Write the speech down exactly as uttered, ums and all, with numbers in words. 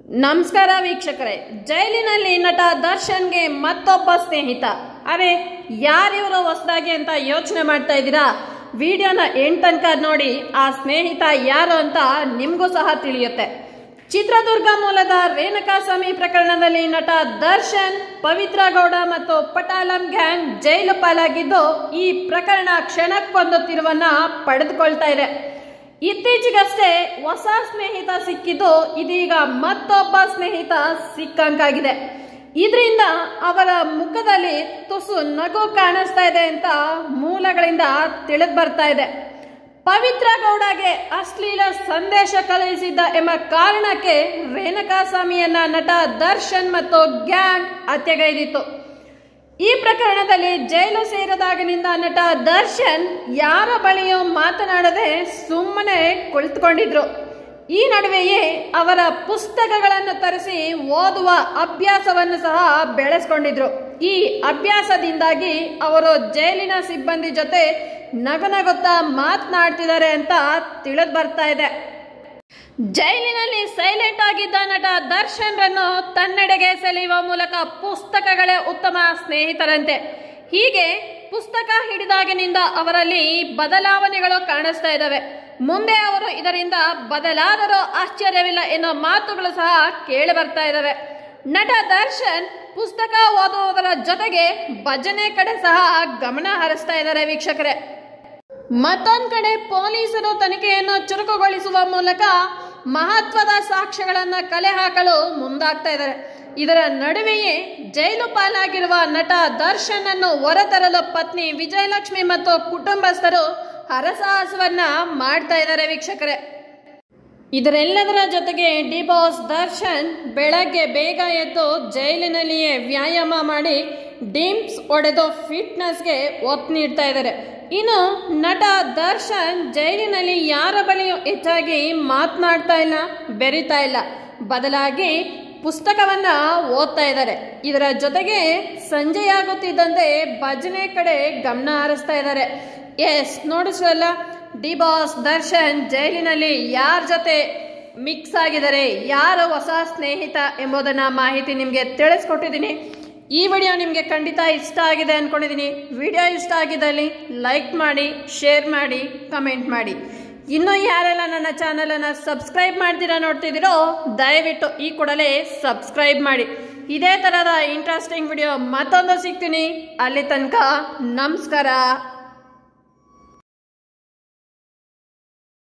ನಮಸ್ಕಾರ ವೀಕ್ಷಕರೇ, ಜೈಲಿನಲ್ಲಿ ನಟ ದರ್ಶನ್ಗೆ ಮತ್ತೊಬ್ಬ ಸ್ನೇಹಿತ. ಅರೆ ಯಾರಿವರು ಹೊಸದಾಗಿ ಅಂತ ಯೋಚನೆ ಮಾಡ್ತಾ ಇದ್ದೀರಾ? ವಿಡಿಯೋನ ಎಂಡ್ ತನಕ ನೋಡಿ, ಆ ಸ್ನೇಹಿತ ಯಾರು ಅಂತ ನಿಮಗೂ ಸಹ ತಿಳಿಯುತ್ತೆ. ಚಿತ್ರದುರ್ಗ ಮೂಲದ ರೇಣುಕಾಸ್ವಾಮಿ ಪ್ರಕರಣದಲ್ಲಿ ನಟ ದರ್ಶನ್, ಪವಿತ್ರ ಗೌಡ ಮತ್ತು ಪಟಾಲಂ ಗ್ಯಾಂಗ್ ಜೈಲು ಪಾಲಾಗಿದ್ದು, ಈ ಪ್ರಕರಣ ಕ್ಷಣಕ್ಕೊಂದು ತಿರುವನ್ನ ಪಡೆದುಕೊಳ್ತಾ ಇದೆ. ಇತ್ತೀಚೆಗಷ್ಟೇ ಹೊಸ ಸ್ನೇಹಿತ ಸಿಕ್ಕಿದ್ದು, ಇದೀಗ ಮತ್ತೊಬ್ಬ ಸ್ನೇಹಿತ ಸಿಕ್ಕಂಗಾಗಿದೆ. ಇದರಿಂದ ಅವರ ಮುಖದಲ್ಲಿ ತುಸು ನಗು ಕಾಣಿಸ್ತಾ ಇದೆ ಅಂತ ಮೂಲಗಳಿಂದ ತಿಳಿದು ಬರ್ತಾ ಇದೆ. ಪವಿತ್ರ ಗೌಡಗೆ ಅಶ್ಲೀಲ ಸಂದೇಶ ಕಳುಹಿಸಿದ್ದ ಎಂಬ ಕಾರಣಕ್ಕೆ ರೇಣುಕಾಸ್ವಾಮಿಯನ್ನ ನಟ ದರ್ಶನ್ ಮತ್ತು ಗ್ಯಾಂಗ್ ಹತ್ಯೆಗೈದಿತ್ತು. ಈ ಪ್ರಕರಣದಲ್ಲಿ ಜೈಲು ಸೇರಿದಾಗಿನಿಂದ ನಟ ದರ್ಶನ್ ಯಾರ ಬಳಿಯೂ ಮಾತನಾಡದೆ ಸುಮ್ಮನೆ ಕುಳಿತುಕೊಂಡಿದ್ರು. ಈ ನಡುವೆಯೇ ಅವರ ಪುಸ್ತಕಗಳನ್ನು ತರಿಸಿ ಓದುವ ಅಭ್ಯಾಸವನ್ನು ಸಹ ಬೆಳೆಸ್ಕೊಂಡಿದ್ರು. ಈ ಅಭ್ಯಾಸದಿಂದಾಗಿ ಅವರು ಜೈಲಿನ ಸಿಬ್ಬಂದಿ ಜೊತೆ ನಗುನಗುತ್ತಾ ಮಾತನಾಡ್ತಿದ್ದಾರೆ ಅಂತ ತಿಳಿದು ಬರ್ತಾ ಇದೆ. ಜೈಲಿನಲ್ಲಿ ಸೈಲೆಂಟ್ ಆಗಿದ್ದ ನಟ ದರ್ಶನ್ ರನ್ನು ತನ್ನೆಡೆಗೆ ಸೆಳೆಯುವ ಮೂಲಕ ಪುಸ್ತಕಗಳೇ ಉತ್ತಮ ಸ್ನೇಹಿತರಂತೆ. ಹೀಗೆ ಪುಸ್ತಕ ಹಿಡಿದಾಗಿನಿಂದ ಅವರಲ್ಲಿ ಬದಲಾವಣೆಗಳು ಕಾಣಿಸ್ತಾ ಇದ್ದಾವೆ. ಮುಂದೆ ಅವರು ಇದರಿಂದ ಬದಲಾದರೂ ಆಶ್ಚರ್ಯವಿಲ್ಲ ಎನ್ನುವ ಮಾತುಗಳು ಸಹ ಕೇಳಿ ಬರ್ತಾ ಇದ್ದಾವೆ. ನಟ ದರ್ಶನ್ ಪುಸ್ತಕ ಓದುವುದರ ಜೊತೆಗೆ ಭಜನೆ ಕಡೆ ಸಹ ಗಮನ ಹರಿಸ್ತಾ ಇದ್ದಾರೆ ವೀಕ್ಷಕರೇ. ಮತ್ತೊಂದು ಕಡೆ ಪೊಲೀಸರು ತನಿಖೆಯನ್ನು ಚುರುಕುಗೊಳಿಸುವ ಮೂಲಕ ಮಹತ್ವದ ಸಾಕ್ಷ್ಯಗಳನ್ನು ಕಲೆ ಹಾಕಲು ಮುಂದಾಗ್ತಾ ಇದ್ದಾರೆ. ಇದರ ನಡುವೆಯೇ ಜೈಲು ಪಾಲಾಗಿರುವ ನಟ ದರ್ಶನ್ ಅನ್ನು ಹೊರತರಲು ಪತ್ನಿ ವಿಜಯಲಕ್ಷ್ಮಿ ಮತ್ತು ಕುಟುಂಬಸ್ಥರು ಹರಸಾಹಸವನ್ನ ಮಾಡ್ತಾ ಇದ್ದಾರೆ ವೀಕ್ಷಕರೇ. ಇದರೆಲ್ಲದರ ಜೊತೆಗೆ ಡಿ ಬಾಸ್ ದರ್ಶನ್ ಬೆಳಗ್ಗೆ ಬೇಗ ಎದ್ದು ಜೈಲಿನಲ್ಲಿಯೇ ವ್ಯಾಯಾಮ ಮಾಡಿ ಡಿಂಪ್ಸ್ ಹೊಡೆದು ಫಿಟ್ನೆಸ್ಗೆ ಒತ್ತು ನೀಡ್ತಾ ಇದ್ದಾರೆ. ಇನ್ನು ನಟ ದರ್ಶನ್ ಜೈಲಿನಲ್ಲಿ ಯಾರ ಬಳಿಯೂ ಹೆಚ್ಚಾಗಿ ಮಾತನಾಡ್ತಾ ಇಲ್ಲ, ಬೆರೀತಾ ಇಲ್ಲ, ಬದಲಾಗಿ ಪುಸ್ತಕವನ್ನ ಓದ್ತಾ ಇದ್ದಾರೆ. ಇದರ ಜೊತೆಗೆ ಸಂಜೆಯಾಗುತ್ತಿದ್ದಂತೆ ಭಜನೆ ಕಡೆ ಗಮನ ಹರಿಸ್ತಾ ಇದ್ದಾರೆ. ಎಸ್ ನೋಡಿಸಲ್ಲ, ಡಿ ಬಾಸ್ ದರ್ಶನ್ ಜೈಲಿನಲ್ಲಿ ಯಾರ ಜೊತೆ ಮಿಕ್ಸ್ ಆಗಿದ್ದಾರೆ, ಯಾರು ಹೊಸ ಸ್ನೇಹಿತ ಎಂಬುದನ್ನ ಮಾಹಿತಿ ನಿಮಗೆ ತಿಳಿಸ್ಕೊಟ್ಟಿದ್ದೀನಿ. ಈ ವಿಡಿಯೋ ನಿಮಗೆ ಖಂಡಿತ ಇಷ್ಟ ಆಗಿದೆ ಅಂದ್ಕೊಂಡಿದ್ದೀನಿ. ವಿಡಿಯೋ ಇಷ್ಟ ಆಗಿದ್ದಲ್ಲಿ ಲೈಕ್ ಮಾಡಿ, ಶೇರ್ ಮಾಡಿ, ಕಮೆಂಟ್ ಮಾಡಿ. ಇನ್ನೂ ಯಾರೆಲ್ಲ ನನ್ನ ಚಾನಲನ್ನು ಸಬ್ಸ್ಕ್ರೈಬ್ ಮಾಡ್ತೀರಾ ನೋಡ್ತಿದ್ದೀರೋ, ದಯವಿಟ್ಟು ಈ ಕೂಡಲೇ ಸಬ್ಸ್ಕ್ರೈಬ್ ಮಾಡಿ. ಇದೇ ಥರದ ಇಂಟ್ರೆಸ್ಟಿಂಗ್ ವಿಡಿಯೋ ಮತ್ತೊಂದು ಸಿಗ್ತೀನಿ. ಅಲ್ಲಿ ತನಕ ನಮಸ್ಕಾರ.